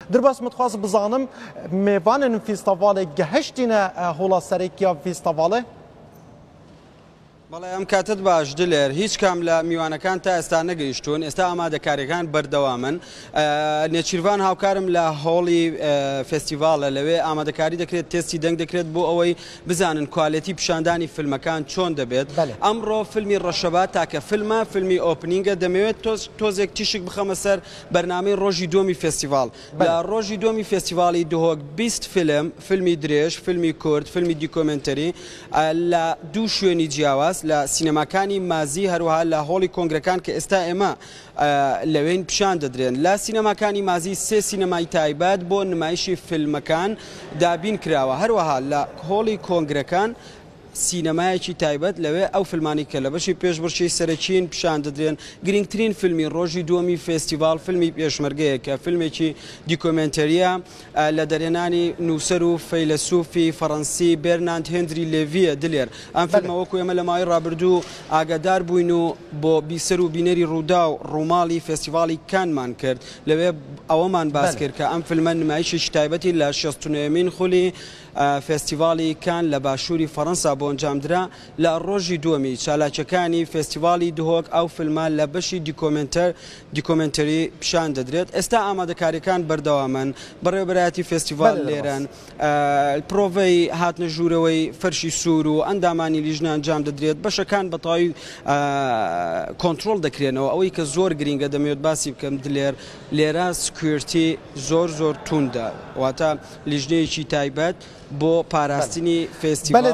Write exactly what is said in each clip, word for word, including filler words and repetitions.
درباس متخواست بزانم میوان فیستیوال گهشتینه هولا سرکیا فیستیواله؟ بەڵێ ئەم کاتت باش دلێر هیچ کام لە میوانەکان تا ئێستا نەگەیشتوون ئێستا ئامادەکاریەکان بەردەوامن نێچیروان هاوکارم لە هۆڵی فستیڤالە لەوێ ئامادەکاری دەکرێت تێستی دەنگ دەکرێت بۆ ئەوەی بزانن کوالەتی پیشاندانی فیلمەکان چۆن دەبێت ئەمڕۆ فیلمی ڕەشەبا تاکە فیلمە فیلمی ئۆپنینگە دەمەوێت تۆزێک تیشک بخەمە سەر بەرنامەی ڕۆژی دووەمی فستیڤال لە ڕۆژی دووەمی فستیڤالی دهۆک بیست فیلم فیلمی درێژ فیلمی کورد فیلمی دیکۆمنتەری لە دوو شوێنی جیاواز لە سینەماکانی مازی هەروەها لە هۆڵی کۆنگرەکان کە ئێستا ئێمە لەوێن پیشان دەدرێن لە سینەماکانی مازی سێ سینەمای تایبەت بۆ نمایشی فیلمەکان دابین کراوە هەروەها لە هۆڵی کۆنگرەکان سینەمایەکی تایبەت لەوێ ئەو فیلمانی کە لە بەشی پێشبڕکێی سەرەکیین پیشان دەدرێن گرنگترین فیلمی ڕۆژی دووەمی فستیڤال فیلمی پێشمەرگەیە کە فیلمێکی دیکۆمنتەریە لە دەرێنانی نووسەر و فەیلسوفی فەڕەنسی بێرناند هێنری لێڤیە دلێر ئەم فیلمە وەکو ئێمە لە ماوەی ڕابردوو ئاگادار بووین و بۆ بیسەر و بینەری ڕوودا و ڕووماڵی فستیڤالی کانمان کرد لەوێ ئەوەمان باس کرد کە ئەم فیلمە نمایشی تایبەتی لە شەست و نۆیەمین خولی فستیڤالی کان لە باشووری فەڕەنسا بۆ ئەنجامدرا لە ڕۆژی دووەمی چالاکیەکانی فستیڤالی دهۆک ئەو فیلمە لە بەشی دیکۆمنتەر دیکۆمنتەری پیشان دەدرێت ئێستا ئامادەکاریەکان بەردەوامن بەڕێوەبەرایەتی فستیڤال لێرەن پرۆڤەی هاتنە ژوورەوەی فەرشی سوور و ئەندامانی لیژنە ئەنجام دەدرێت بەشەکان بەتەواوی کۆنتڕۆڵ دەکرێنەوە ئەوەی کە زۆر گرینگە دەمەوێت باسی بکەم دلێر لێرە سکوێرتی زۆر زۆر توندە واتە لیژنەیەکی تایبەت بۆ پاراستنی فستیڤال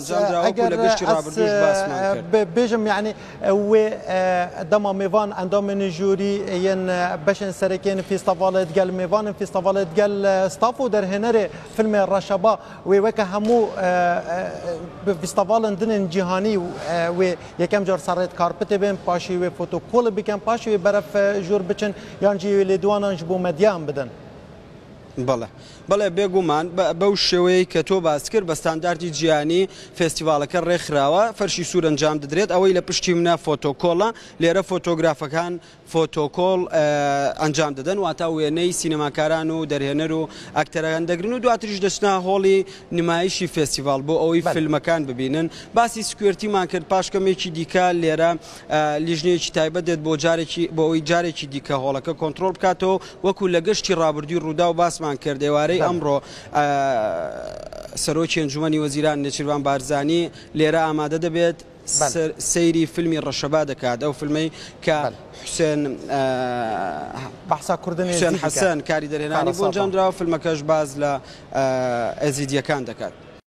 بێژم یعنی وێ دەما میوان ئەندامێنی ژووری یەن بەشن سەرەکیên فستیڤالê digel mêvanên festîvalê digel staf û derhênerê filmê Reşeba wê weke hemû festîvalên dinên cîhanî wê yekem car serrêt karpitê bên paşî wê fotokolê bikin paşî wê beref jûr biçin yan jî wê lêdwanan ji bo medyan bidin. بەڵێ بەڵێ بێگومان بەو شێوەیە کە تۆ باس کرد بە ستانداردی جیهانی فستیڤالەکە ڕێکخراوە فەرشی سوور ئەنجام دەدرێت ئەوەی لە پشتی منە فۆتۆکۆڵە لێرە فۆتۆگرافەکان فۆتۆکۆڵ ئەنجام دەدەن واتە وێنەی سینەماکاران و دەرهێنەر و ئاکتەرەکان دەگرن و دواتریش دەچنە هۆڵی نمایشی فستیڤال بۆ ئەوەی فیلمەکان ببینن باسی سکوێرتیمان کرد پاشکەمێکی دیکە لێرە لیژنەیەکی تایبەت دێت بۆ جارێکی بۆ ئەوەی جارێکی دیکە هۆڵەکە کۆنتڕۆڵ بکاتەوە وەکو لە گەشتی ڕابردووی ڕوودا و باسمان کرد ئێوارەی ئەمڕۆ سەرۆکی ئەنجومەنی وەزیران نێچیروان بارزانی لێرە ئامادە دەبێت سەیری فیلمی ڕەشەبا دەکات ئەو فیلمەی کە حوسێن بەحسا کوردن حەسەن کاری دەرهێنانی بۆ ئەنجامدراوە فیلمەکەش باز لە ئەزیدیەکان دەکات.